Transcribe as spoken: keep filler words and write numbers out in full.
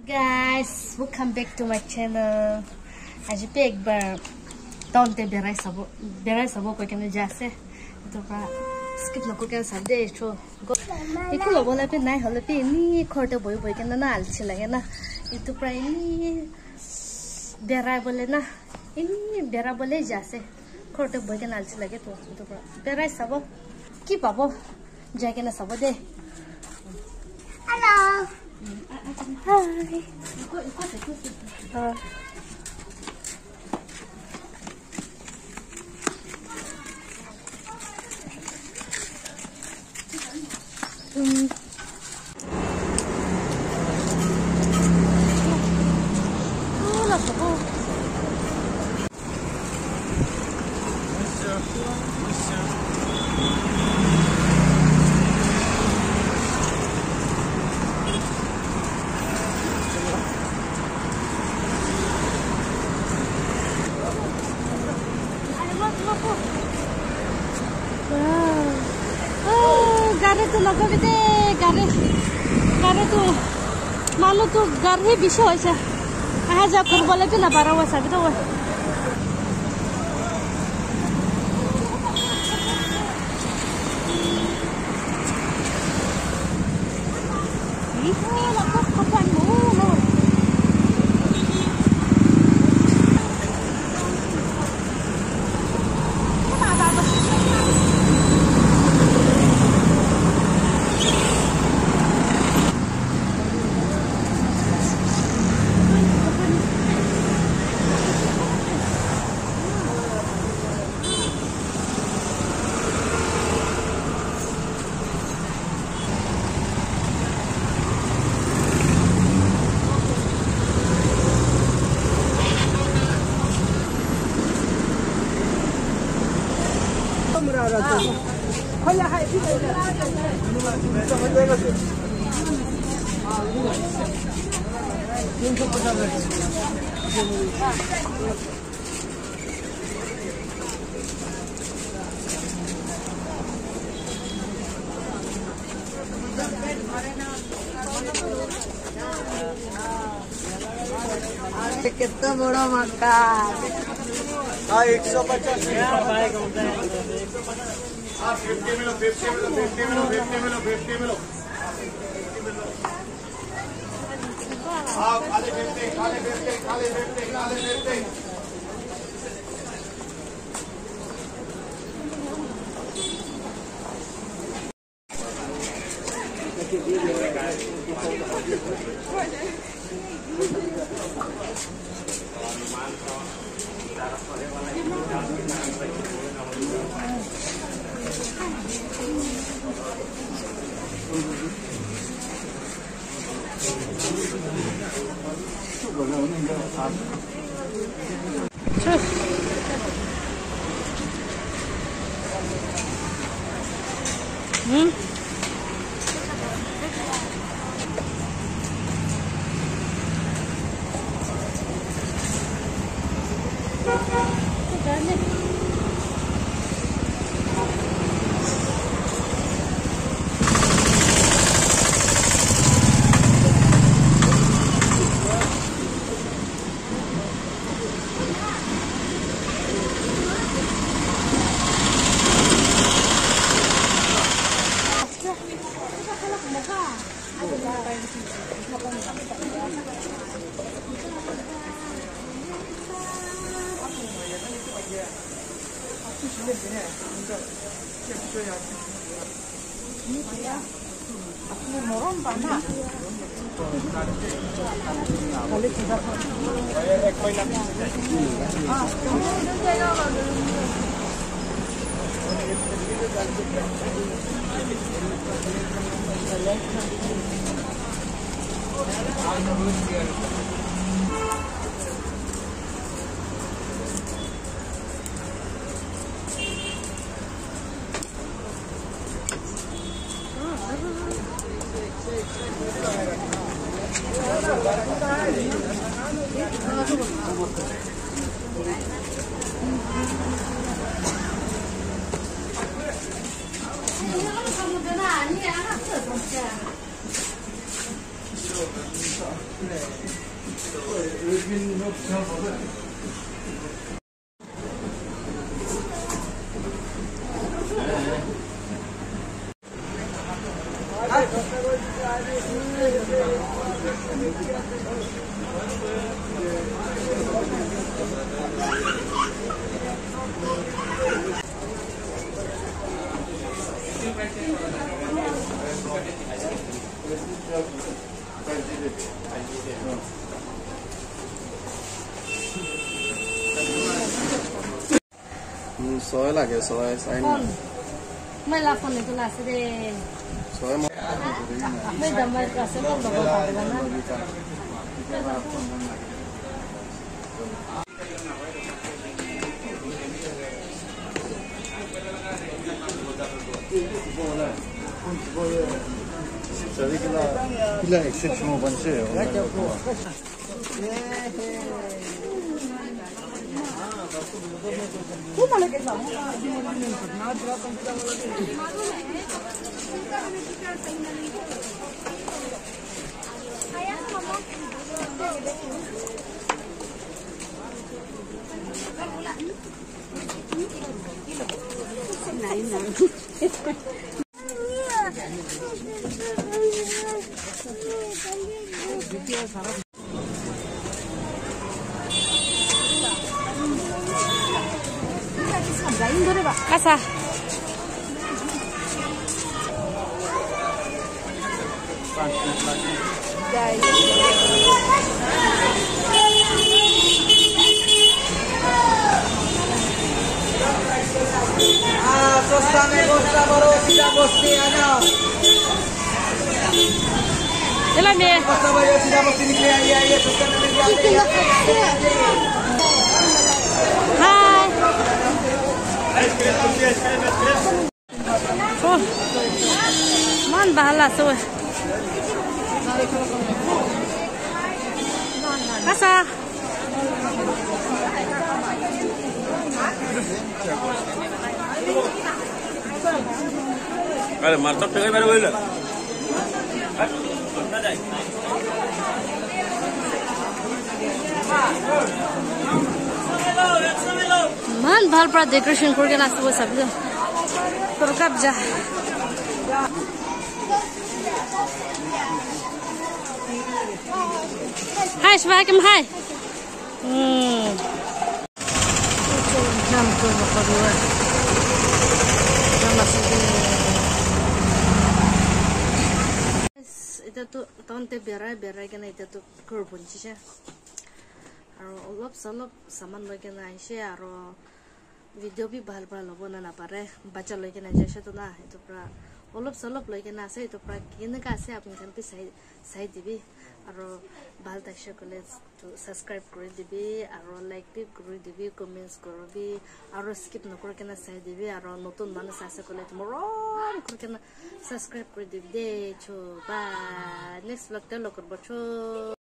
Guys, welcome back to my channel. आज पे एक बार टाउन ते बेराई सबो बेराई सबो को केने जासे तो का स्किप नको के सब दे छो इको लोबोला पे नाइ हले पे नि खर्टे बोय बोय केना ना आलछि लागे ना इतो प्राय नि बेराई बोले ना इनि बेरा बोले जासे खर्टे बोय केना आलछि लागे तो तो बेराई सबो की पाबो जाके ना सबो दे hello Hi. Uh. Um. Oh, la papa. Monsieur, monsieur. गारे तो लगो भी दे गारे गारे तो मालो तो गारे विषय है सर कहाँ जा कर बोले तो ना बारह हुआ साबित हुआ ये लगो कपड़ा मोनो Hola, hi. कितना बड़ा मकान हाँ एक सौ पचास हाँ फिफ्टी मिलो फिफ्टी मिलो फिफ्टी मिलो फिफ्टी मिलो फिफ्टी मिलो हाँ खाली फिफ्टी खाली फिफ्टी खाली फिफ्टी खाली फिफ्टी Hmm? soy লাগে soy sai ไม่ละคนเลยก็ละสิเด soy ไม่ดำไม่กระเซ็นก็บอกว่าแบบนั้น 저기 그라 그라 엑셉션 번째요. 가자. Ah, costa me costa borosita costiana. Dela me. Costa borosita costiana que ahí ahí costa me Hi. Oh. Man bahala so. Kasa. Ada martab tengah baru boleh. Man bhal pra decoration korke na sabo sab jo. Tor kap ja. Hi Shvakim hi. Hmm. Jam ko bakadwa. Jam asli. Ita to tonte berai berai kana ita to kurbun chisha. Aro olop salop saman loike na aise aro video bi bhal pra lobo na na pare bacha loike na jaise to na eto pra olop salop loike na ase eto pra kine ka ase apni khan pi sai sai dibi aro bhal taksha kole to subscribe kori dibi aro like bi kori dibi comments korobi aro skip na kor kana sai dibi aro notun manus ase kole to moron kor kana subscribe kori dibi de cho ba next vlog ta lokor bocho